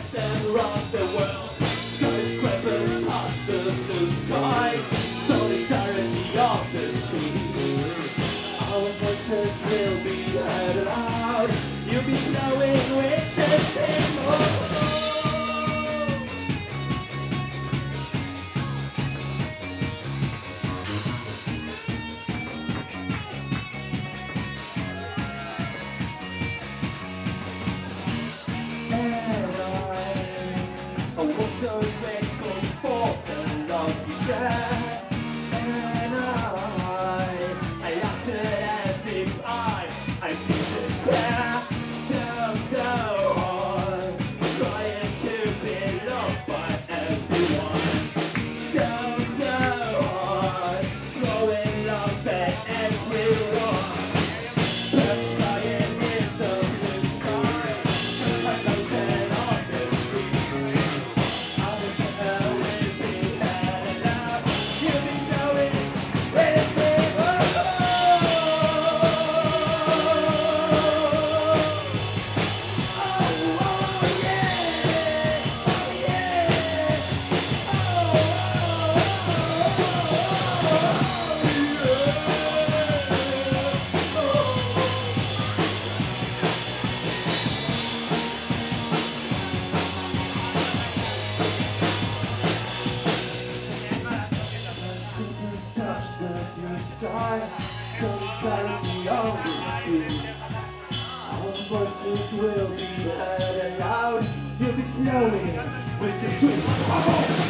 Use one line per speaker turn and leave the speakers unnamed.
let them rock the world. Skyscrapers touch the blue sky. Solidarity of the streets. Our voices will be heard aloud. You'll be flowing with the same. So grateful for the love you share, and I acted as if I didn't care. So hard, trying to be loved by everyone. So hard, throwing love at everyone. Birds flying in the blue sky, Commotion on the street. Touch the blue sky, solidarity on the street. Our voices will be heard aloud. You'll be flowing with the street.